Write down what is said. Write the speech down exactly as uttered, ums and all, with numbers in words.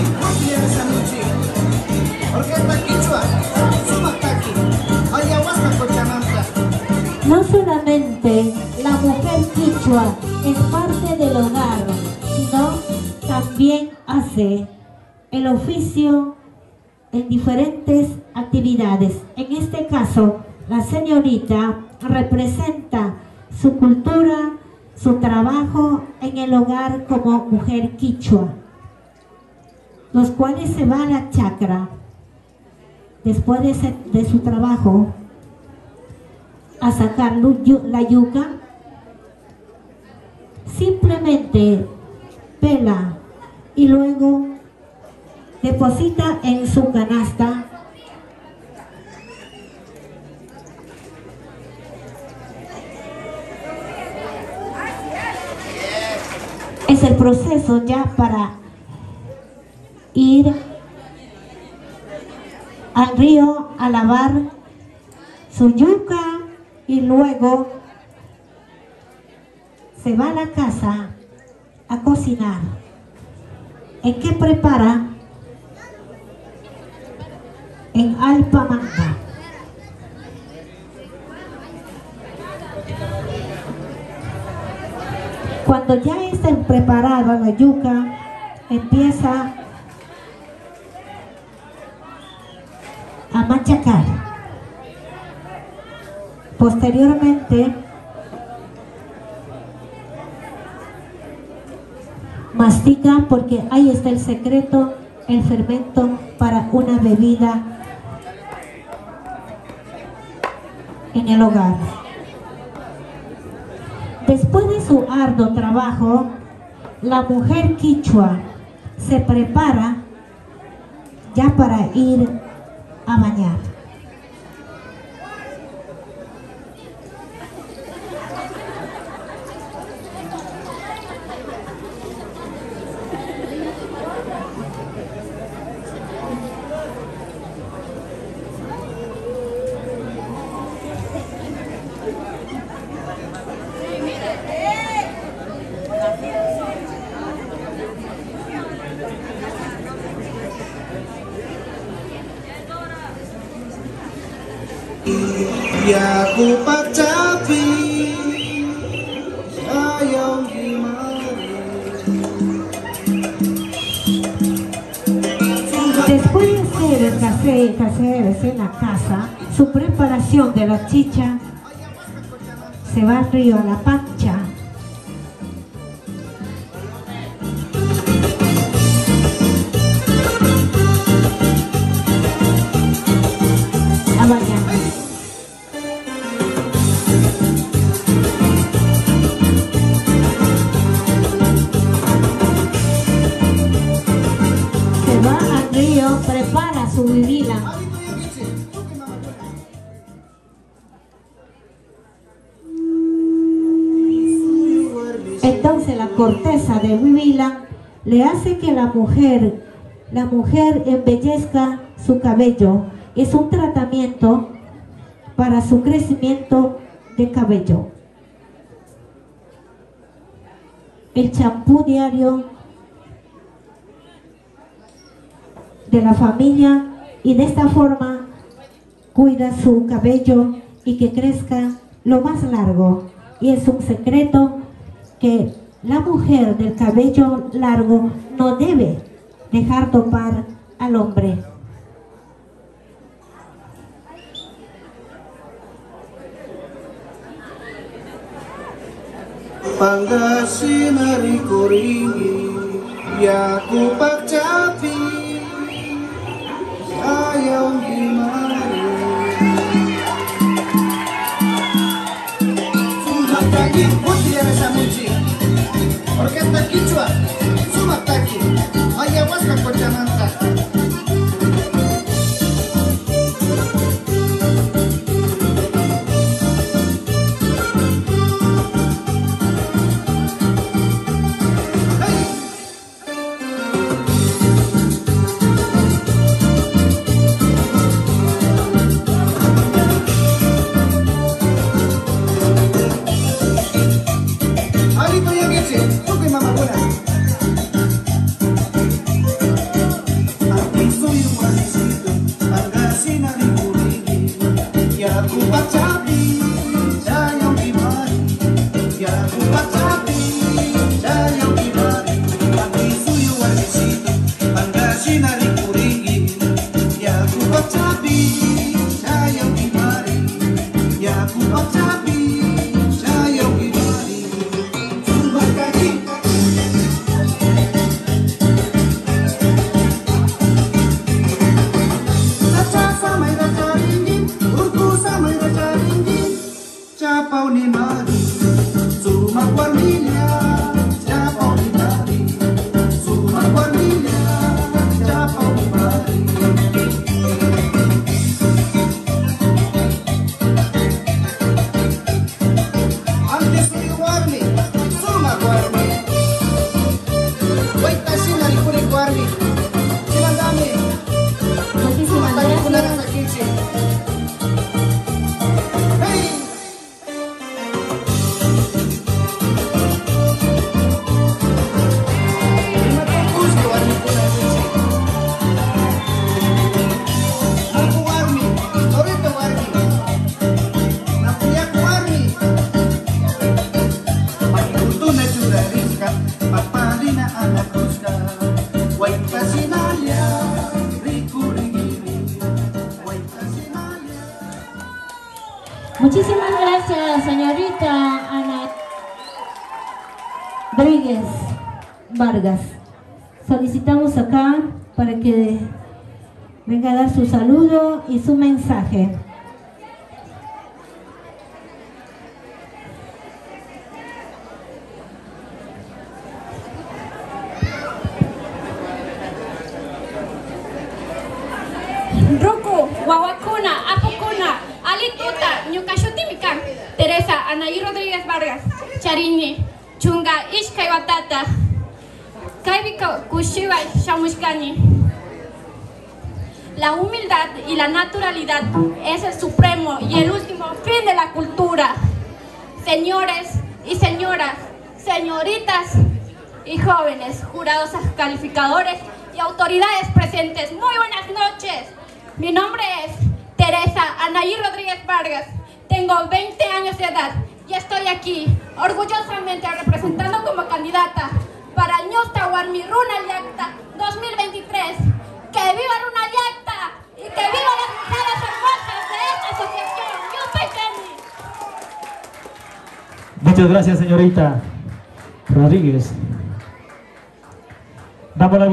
No solamente la mujer quichua es parte del hogar, sino también hace el oficio en diferentes actividades. En este caso, la señorita representa su cultura, su trabajo en el hogar como mujer quichua, los cuales se va a la chacra después de, ese, de su trabajo a sacar la yuca. Simplemente pela y luego deposita en su canasta es el proceso ya para ir al río a lavar su yuca y luego se va a la casa a cocinar. ¿En qué prepara? En alpamanga. Cuando ya está preparada la yuca, empieza a machacar. Posteriormente mastica, porque ahí está el secreto, el fermento para una bebida en el hogar. Después de su arduo trabajo, la mujer quichua se prepara ya para ir a bañar. Yaku pacapi sayang gimana. Después de hacer el café, café en la casa, su preparación de la chicha, se va al río a la pancha. A bañar. Prepara su huivila. Entonces la corteza de huivila le hace que la mujer, la mujer embellezca su cabello. Es un tratamiento para su crecimiento de cabello. El champú diario de la familia, y de esta forma cuida su cabello y que crezca lo más largo. Y es un secreto que la mujer del cabello largo no debe dejar topar al hombre. Pangasinan koringi yaku pacapi sayang gimana. Sumataki putih rasa muci orkesta quichua Sumataki ayahuasca Cochamanta. China anakuska Waitasinaya Rikurigiri Waitasinaya. Muchísimas gracias, señorita Ana Rodríguez Vargas. Solicitamos acá para que venga a dar su saludo y su mensaje. Ruku, Wawakuna, Apukuna, Alituta, Ñukashutimikan, Teresa Anaí Rodríguez Vargas, Charini, Chunga Ishkay Watata, Kaibiko Kushiwa Shamushkani. La humildad y la naturalidad es el supremo y el último fin de la cultura. Señores y señoras, señoritas y jóvenes, jurados calificadores y autoridades presentes, muy buenas noches. Mi nombre es Teresa Anaí Rodríguez Vargas, tengo veinte años de edad y estoy aquí orgullosamente representando como candidata para Ñusta Warmi Runayacta dos mil veintitrés. ¡Que viva Runayacta! ¡Y que vivan las mujeres hermosas de esta asociación! ¡Ñusta y Penny! Muchas gracias, señorita Rodríguez. Damos la